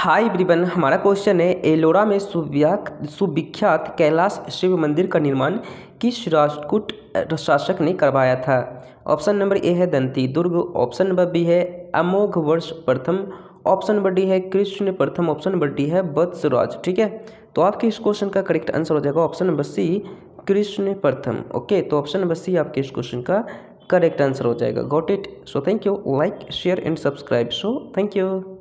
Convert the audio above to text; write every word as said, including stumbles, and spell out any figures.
Hi everyone, हमारा question है एलोरा में सुव्याक सुविख्यात कैलाश शिव मंदिर का निर्माण किस राष्ट्रकूट शासक ने करवाया था। ऑप्शन नंबर ए है Dantidurga, option number B है अमोघवर्ष प्रथम, ऑप्शन नंबर डी है कृष्ण प्रथम, ऑप्शन नंबर डी है वत्सराज। ठीक है, तो आपके इस क्वेश्चन का करेक्ट आंसर हो जाएगा ऑप्शन नंबर सी कृष्ण प्रथम। ओके, तो ऑप्शन नंबर सी आपके इस क्वेश्चन का करेक्ट आंसर हो जाएगा। Got it. So thank you, like share and subscribe. So thank you.